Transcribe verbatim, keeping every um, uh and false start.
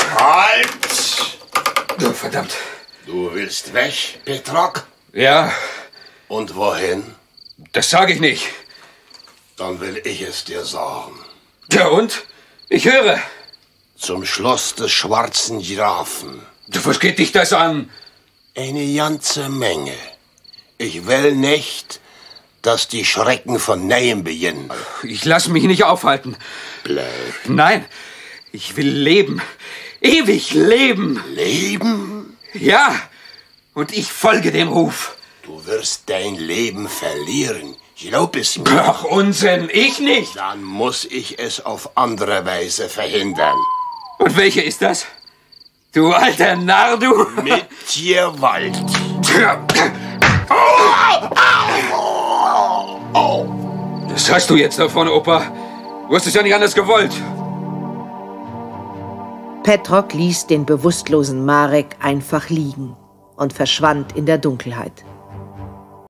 Halt! Oh, verdammt. Du willst weg, Petrok? Ja. Und wohin? Das sage ich nicht. Dann will ich es dir sagen. Ja und? Ich höre. Zum Schloss des Schwarzen Giraffen. Was geht dich das an? Eine ganze Menge. Ich will nicht, dass die Schrecken von Neuem beginnen. Ich lasse mich nicht aufhalten. Bleib. Nein, ich will leben. Ewig leben. Leben? Ja, und ich folge dem Ruf. Du wirst dein Leben verlieren. Glaub es mir. Ach, Unsinn, ich nicht. Dann muss ich es auf andere Weise verhindern. Und welche ist das? Du alter Narr, du! Mit Tierwald. Das hast du jetzt davon, Opa. Du hast es ja nicht anders gewollt. Petrok ließ den bewusstlosen Marek einfach liegen und verschwand in der Dunkelheit.